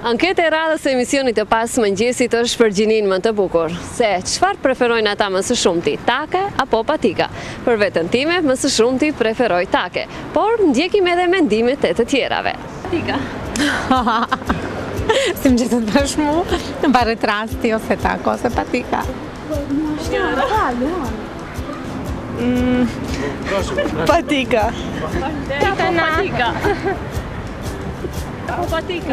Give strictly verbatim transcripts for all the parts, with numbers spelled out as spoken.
Anketa e radhës e emisionit të pas mëngjesit është për gjinin më të bukur. Se çfarë preferojnë ata më së shumti, take apo patika? Për veten time, më së shumti preferoj take, por ndjekim edhe mendimet e të tjerave. Patika. Si më gjithë të bësh mu, në baret rasti ose tako ose patika. Patika. Patika. Apo patika?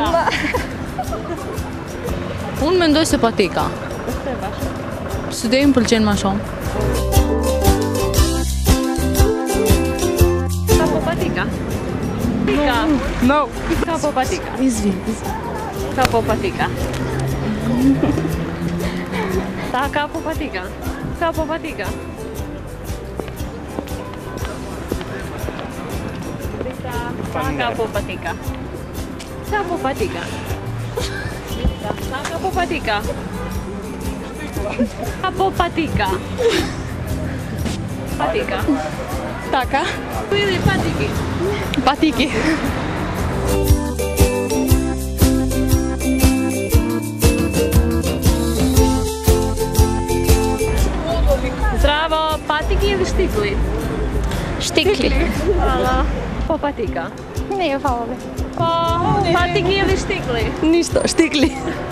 Unë mendoj se patika. Së dhe im pëlqen ma shumë. Apo patika? Patika. No. Apo patika? Izvin. Apo patika? Taka apo patika? Apo patika? Taka apo patika? Apo patika? Taka apo patika? Apo patika? Patika. Taka. Ili patiki? Patiki. Zdravo, patiki ili štikli? Shtikli. Hvala. Po patika? Ne, hvala be. Po patiki ili štikli? Ništa, štikli.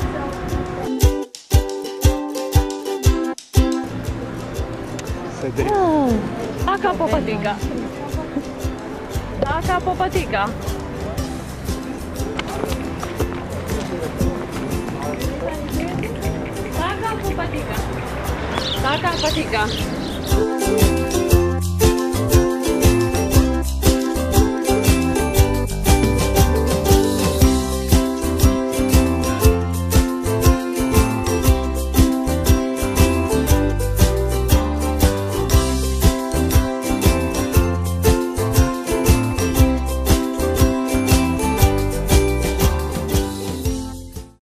Taka po patika? Taka po patika? Taka po patika? Taka patika?